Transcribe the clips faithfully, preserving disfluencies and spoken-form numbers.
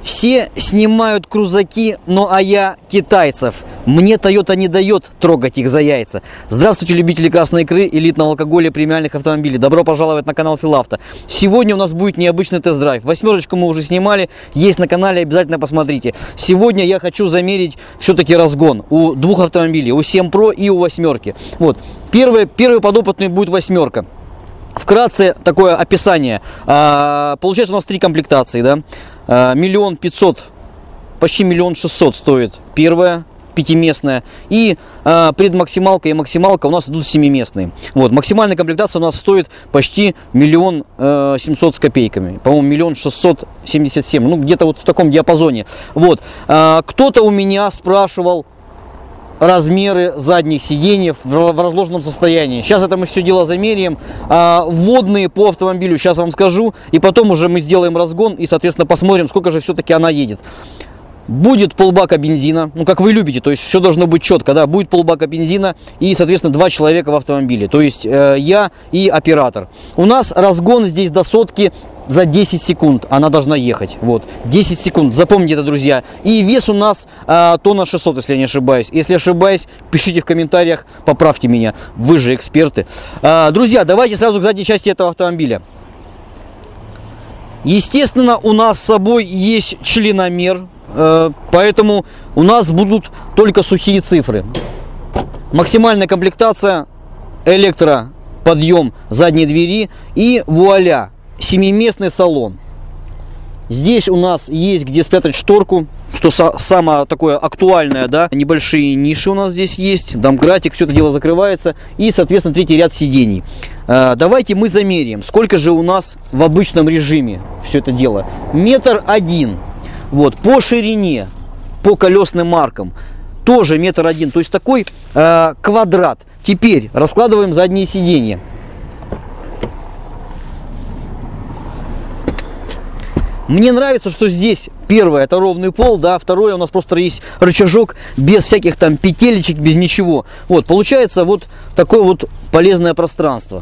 Все снимают крузаки, но а я китайцев. Мне Toyota не дает трогать их за яйца. Здравствуйте, любители красной икры, элитного алкоголя, премиальных автомобилей. Добро пожаловать на канал Филавто. Сегодня у нас будет необычный тест-драйв. Восьмерочку мы уже снимали, есть на канале, обязательно посмотрите. Сегодня я хочу замерить все-таки разгон у двух автомобилей, у семь про и у восьмерки. Вот. Первый, первый подопытный будет восьмерка. Вкратце такое описание. А, получается у нас три комплектации, да? А, миллион пятьсот, почти миллион шестьсот стоит первая пятиместная. И а, предмаксималка и максималка у нас идут семиместные. Вот, максимальная комплектация у нас стоит почти миллион семьсот с копейками. По-моему, миллион шестьсот семьдесят семь. Ну, где-то вот в таком диапазоне. Вот. А, кто-то у меня спрашивал размеры задних сидений в разложенном состоянии. Сейчас это мы все дело замеряем. А, вводные по автомобилю сейчас вам скажу. И потом уже мы сделаем разгон и, соответственно, посмотрим, сколько же все-таки она едет. Будет полбака бензина, ну как вы любите, то есть все должно быть четко, да, будет полбака бензина и, соответственно, два человека в автомобиле, то есть э, я и оператор. У нас разгон здесь до сотки за десять секунд, она должна ехать, вот, десять секунд, запомните это, друзья. И вес у нас э, тонна шестьсот, если я не ошибаюсь. Если ошибаюсь, пишите в комментариях, поправьте меня, вы же эксперты. Э, друзья, давайте сразу к задней части этого автомобиля. Естественно, у нас с собой есть членомер. Поэтому у нас будут только сухие цифры. Максимальная комплектация, электроподъем задней двери и вуаля, семиместный салон. Здесь у нас есть где спрятать шторку, что самое такое актуальное, да. Небольшие ниши у нас здесь есть, домкратик, все это дело закрывается. И, соответственно, третий ряд сидений. Давайте мы замеряем, сколько же у нас в обычном режиме все это дело. Метр один. Вот, по ширине, по колесным маркам, тоже метр один. То есть такой э, квадрат. Теперь раскладываем задние сиденья. Мне нравится, что здесь первое это ровный пол, да, второе у нас просто есть рычажок без всяких там петелечек, без ничего. Вот, получается вот такое вот полезное пространство.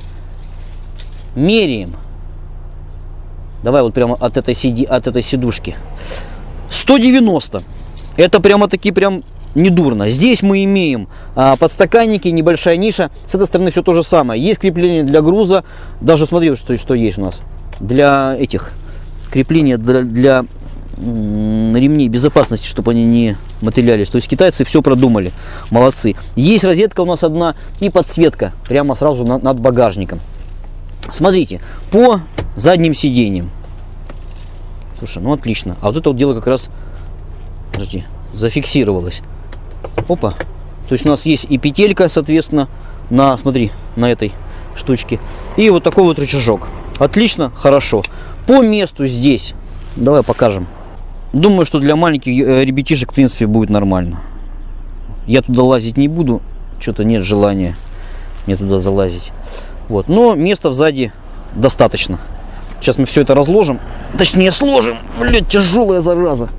Меряем. Давай вот прямо от этой, сиди, от этой сидушки. сто девяносто. Это прямо таки прям недурно. Здесь мы имеем а, подстаканники, небольшая ниша. С этой стороны все то же самое. Есть крепление для груза. Даже смотри, что, что есть у нас. Для этих крепления для, для ремней безопасности, чтобы они не мотылялись. То есть китайцы все продумали. Молодцы. Есть розетка у нас одна и подсветка. Прямо сразу на, над багажником. Смотрите, по задним сиденьям. Слушай, ну отлично. А вот это вот дело как раз, подожди, зафиксировалось. Опа. То есть у нас есть и петелька, соответственно, на, смотри, на этой штучке. И вот такой вот рычажок. Отлично, хорошо. По месту здесь, давай покажем. Думаю, что для маленьких ребятишек, в принципе, будет нормально. Я туда лазить не буду. Что-то нет желания мне туда залазить. Вот, но места сзади достаточно. Сейчас мы все это разложим. Точнее, сложим. Блядь, тяжелая зараза.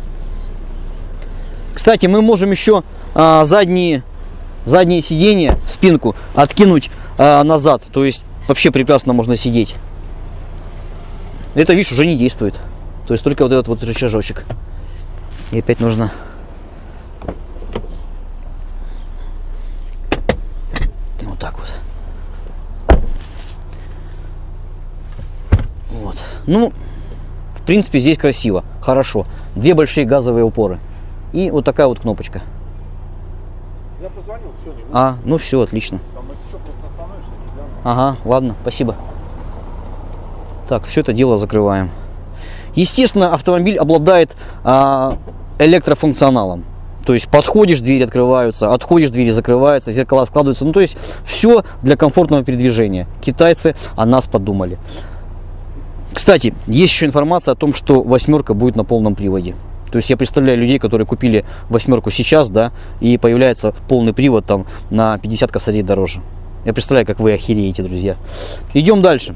Кстати, мы можем еще а, задние, задние сиденья, спинку откинуть а, назад. То есть вообще прекрасно можно сидеть. Это, видишь, уже не действует. То есть только вот этот вот рычажочек. И опять нужно... Вот так вот. Вот. Ну, в принципе, здесь красиво, хорошо. Две большие газовые упоры. И вот такая вот кнопочка. Я позвонил, все, не буду. А, ну все, отлично. Там, если что, просто остановишься, не гляну. Ага, ладно, спасибо. Так, все это дело закрываем. Естественно, автомобиль обладает а, электрофункционалом. То есть подходишь, двери открываются, отходишь, двери закрываются, зеркала складываются. Ну, то есть все для комфортного передвижения. Китайцы о нас подумали. Кстати, есть еще информация о том, что восьмерка будет на полном приводе. То есть я представляю людей, которые купили восьмерку сейчас, да, и появляется полный привод там на пятьдесят косарей дороже. Я представляю, как вы охереете, друзья. Идем дальше.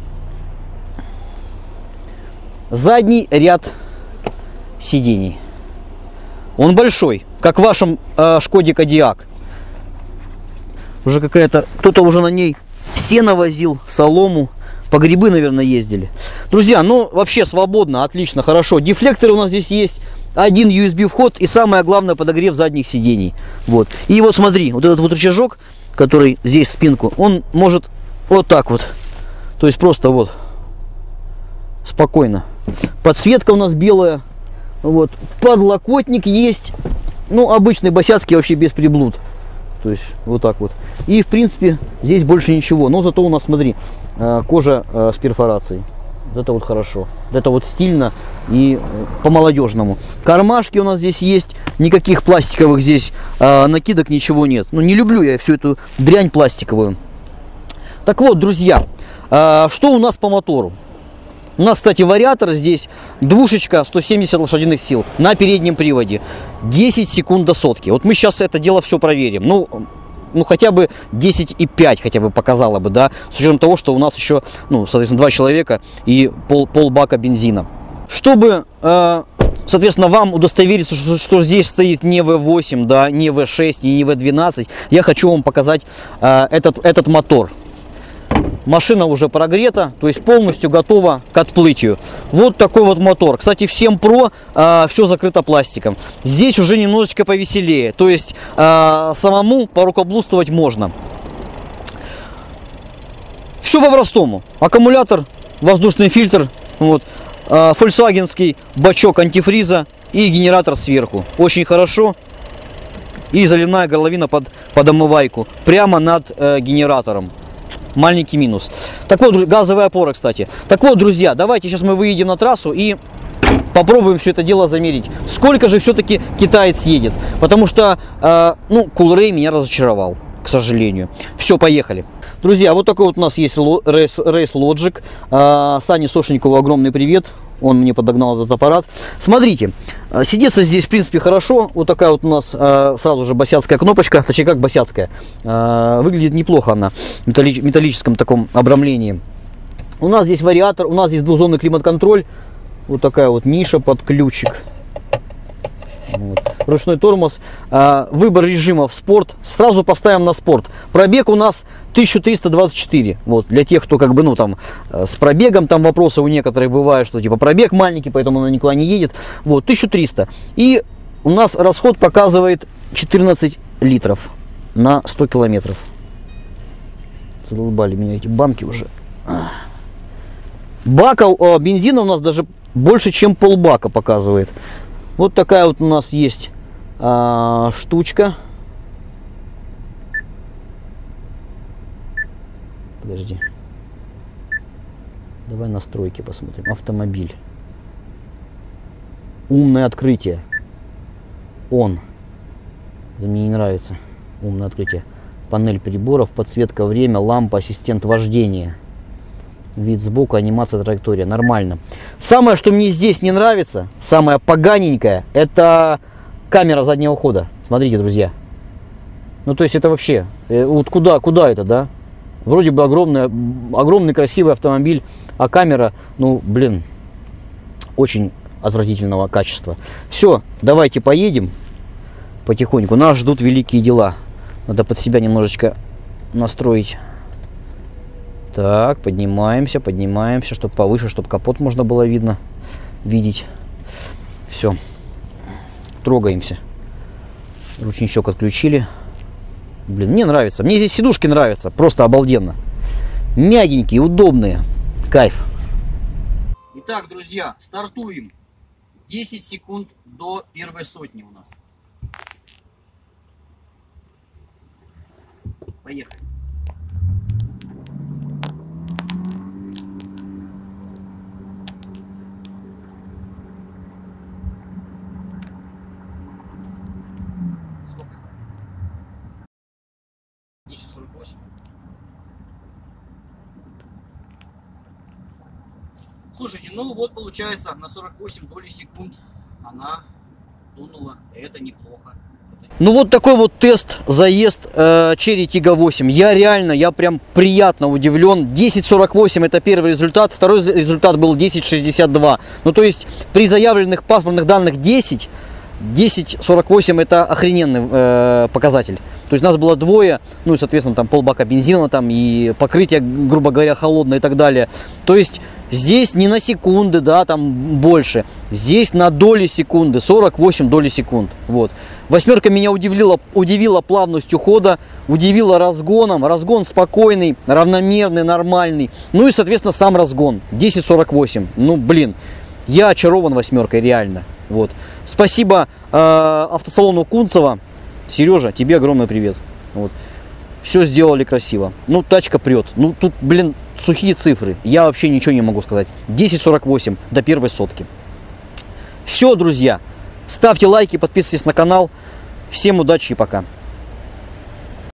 Задний ряд сидений. Он большой, как в вашем э, Шкоде Кодиак. Уже какая-то, кто-то уже на ней сено возил, солому. по грибы, наверное, ездили. Друзья, ну вообще свободно, отлично, хорошо. Дефлекторы у нас здесь есть. Один ю эс би вход и самое главное подогрев задних сидений. Вот. И вот смотри, вот этот вот рычажок, который здесь в спинку, он может вот так вот. То есть просто вот спокойно. Подсветка у нас белая. Вот. Подлокотник есть. Ну, обычный босяцкий, вообще без приблуд. То есть вот так вот. И в принципе здесь больше ничего. Но зато у нас, смотри, кожа с перфорацией. Вот это вот хорошо. Вот это вот стильно и по-молодежному. Кармашки у нас здесь есть. Никаких пластиковых здесь э, накидок, ничего нет. Ну, не люблю я всю эту дрянь пластиковую. Так вот, друзья, э, что у нас по мотору? У нас, кстати, вариатор здесь двушечка сто семьдесят лошадиных сил на переднем приводе. десять секунд до сотки. Вот мы сейчас это дело все проверим. Ну, ну хотя бы десять и пять хотя бы показало бы, да, с учетом того, что у нас еще, ну, соответственно, два человека и пол, пол бака бензина. Чтобы, э, соответственно, вам удостовериться, что, что здесь стоит не вэ восемь, да, не вэ шесть и не вэ двенадцать, я хочу вам показать э, этот, этот мотор. Машина уже прогрета, то есть полностью готова к отплытию. Вот такой вот мотор. Кстати, в семь про э, все закрыто пластиком. Здесь уже немножечко повеселее. То есть э, самому порукоблудствовать можно. Все по-простому. Аккумулятор, воздушный фильтр, вот, э, фольксвагенский бачок антифриза и генератор сверху. Очень хорошо. И заливная горловина под, под омывайку. Прямо над э, генератором. Маленький минус. Так вот, газовые опоры, кстати. Так вот, друзья, давайте сейчас мы выедем на трассу и попробуем все это дело замерить. Сколько же все-таки китаец едет? Потому что, э, ну, Coolray меня разочаровал, к сожалению. Все, поехали. Друзья, вот такой вот у нас есть Race, Race Logic. Э, Сане Сошникову огромный привет. Он мне подогнал этот аппарат. Смотрите, сидеться здесь, в принципе, хорошо. Вот такая вот у нас э, сразу же босяцкая кнопочка. Точнее, как босяцкая. Э, выглядит неплохо она в металли металлическом таком обрамлении. У нас здесь вариатор. У нас здесь двухзонный климат-контроль. Вот такая вот ниша под ключик. Вот. Ручной тормоз. Э, выбор режимов спорт. Сразу поставим на спорт. Пробег у нас тысяча триста двадцать четыре. Вот, для тех, кто как бы, ну там, э, с пробегом, там вопросы у некоторых бывают, что типа пробег маленький, поэтому она никуда не едет. Вот, тысяча триста. И у нас расход показывает четырнадцать литров на сто километров. Задолбали меня эти банки уже. Бака, э, бензина у нас даже больше, чем полбака показывает. Вот такая вот у нас есть а, штучка. Подожди. Давай настройки посмотрим. Автомобиль. Умное открытие. Он. Это мне не нравится. Умное открытие. Панель приборов, подсветка, время, лампа, ассистент вождения. Вид сбоку, анимация, траектория. Нормально. Самое, что мне здесь не нравится, самое поганенькое, это камера заднего хода. Смотрите, друзья. Ну, то есть это вообще, э, вот куда, куда это, да? Вроде бы огромный, огромный красивый автомобиль, а камера, ну, блин, очень отвратительного качества. Все, давайте поедем потихоньку. Нас ждут великие дела. Надо под себя немножечко настроить. Так, поднимаемся, поднимаемся, чтобы повыше, чтобы капот можно было видно, видеть. Все, трогаемся. Ручничок отключили. Блин, мне нравится. Мне здесь сидушки нравятся, просто обалденно. Мягенькие, удобные. Кайф. Итак, друзья, стартуем. десять секунд до первой сотни у нас. Поехали. десять сорок восемь. Слушайте, ну вот получается на сорок восемь доли секунд она дунула. Это неплохо. Ну вот такой вот тест, заезд э, Chery Tiggo восемь. Я реально, я прям приятно удивлен. десять сорок восемь это первый результат, второй результат был десять шестьдесят два. Ну то есть при заявленных паспортных данных десять, десять сорок восемь это охрененный э, показатель. То есть нас было двое, ну и, соответственно, там полбака бензина, там и покрытие, грубо говоря, холодное и так далее. То есть здесь не на секунды, да, там больше. Здесь на доли секунды, сорок восемь доли секунд. Вот. Восьмерка меня удивила, удивила плавностью хода, удивила разгоном. Разгон спокойный, равномерный, нормальный. Ну и, соответственно, сам разгон. десять сорок восемь. Ну, блин, я очарован восьмеркой, реально. Вот. Спасибо э, автосалону Кунцево. Сережа, тебе огромный привет. Вот. Все сделали красиво. Ну, тачка прет. Ну, тут, блин, сухие цифры. Я вообще ничего не могу сказать. десять сорок восемь до первой сотки. Все, друзья. Ставьте лайки, подписывайтесь на канал. Всем удачи и пока.